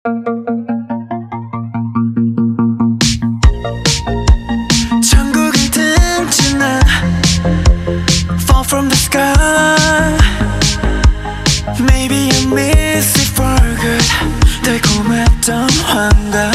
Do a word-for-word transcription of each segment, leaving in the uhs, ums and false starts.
천국을 등지나 fall from the sky. Maybe I miss it for good. 달콤했던 환각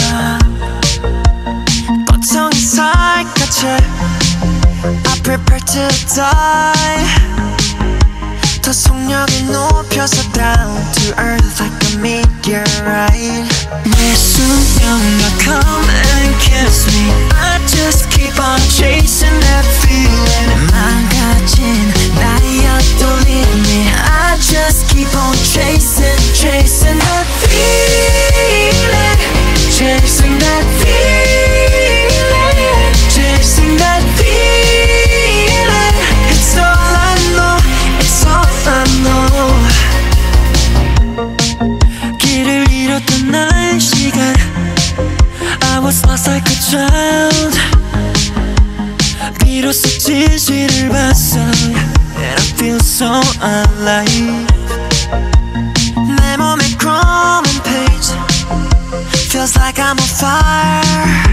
고통이 살갗에 I prepare to die. 더 속력을 높여서 down to earth like a meteorite. 내 수명아 come and kiss me. I just keep on chasing that feeling. 망가진 나여도 leave me. I just keep on chasing, chasing that feeling. Chasing that feeling. Chasing that feeling. It's all I know, it's all I know. 길을 잃었던 나의 시간 I was lost like a child. 비로소 진실을 봤어 And I feel so alive. 내 몸에 chrome and page feels like I'm on fire.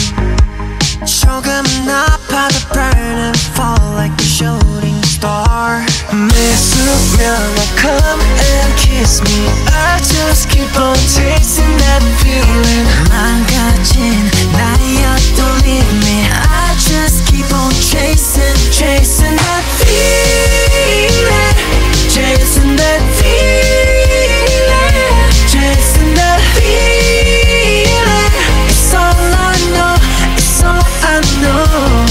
조금은 아파도 burn and fall like a shooting star. 내 수면에 come and kiss me. I just keep on chasing that feeling. 망가진 나여도 leave me. I just keep on chasing, chasing that feeling. Chasing that feeling. Chasing that feeling. It's all I know, it's all I know.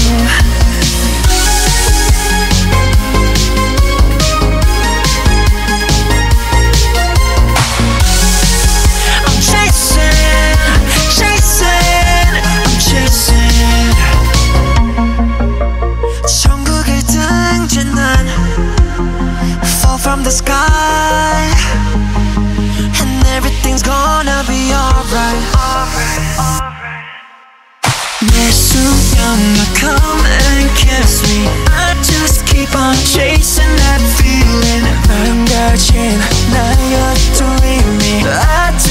From the sky, and everything's gonna be alright. 내 수영아 come and kiss me. I just keep on chasing that feeling. 망가진 나여도 leave me. I